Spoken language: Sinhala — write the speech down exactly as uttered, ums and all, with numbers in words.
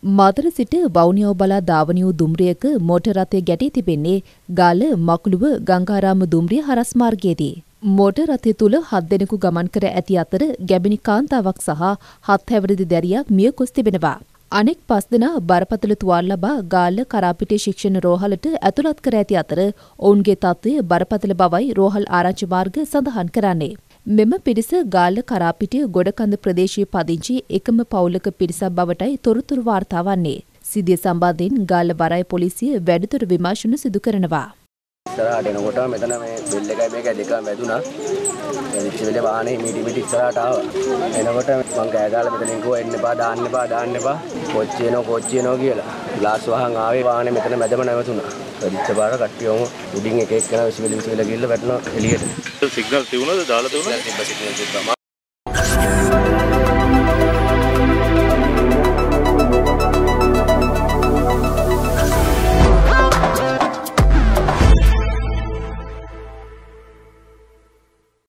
මාතර සිට වවුනියාව බලා ධාවන වූ දුම්රියක මෝටර් රථය ගැටී තිබෙන්නේ ගාල්ල මකුළුව ගංගාරාම දුම්රිය හරස් මාර්ගයේදී. මෝටර් රථය තුල හත් දෙනෙකු ගමන් කර ඇති අතර ගැබිණි කාන්තාවක් සහ හත් හැවිරිදි දැරියක් මිය ගොස් තිබෙනවා. අනෙක් පස් දෙනා බරපතල තුවාල ලබා ගාල්ල කරාපිටිය ශික්ෂණ රෝහලට ඇතුළත් කර ඇති අතර ඔවුන්ගේ තත්ත්වය බරපතල බවයි රෝහල් ආරංචි මාර්ග සඳහන් කරන්නේ. මෙම පිරිස ගාල්ල කරාපිටිය ගොඩකන්ද ප්‍රදේශයේ පදිංචි එකම පවුලක පිරිසක් බවටයි තොරතුරු වාර්තා වන්නේ. සිද්ධිය සම්බන්ධයෙන් ගාල්ල වරාය පොලිසිය වැඩිදුර විමර්ශන සිදු කරනවා. ඉස්සරහට එනකොට මෙතන මේ බෙල් එකයි මේකයි දෙකම වැදුනා. එනිච්ච වෙලේ වාහනේ මිටි මිටි ඉස්සරහට ආවා. එනකොට මං කෑ ගාලා මෙතනින් ගිහුවා එන්න එපා දාන්න එපා දාන්න එපා. කොච්චි එනවා කොච්චි එනවා කියලා. ග්ලාස් වහන් ආවේ වාහනේ මෙතන මැදම නැවතුණා. වැඩිච්ච පාර කට්ටියම උඩින් එක එක්කන විසිවිල විසිවිල ගිහලා වැටෙනවා එළියට. සිග්නල් තිබුණාද දාලා තිබුණාද? සිග්නල් තිබ්බා.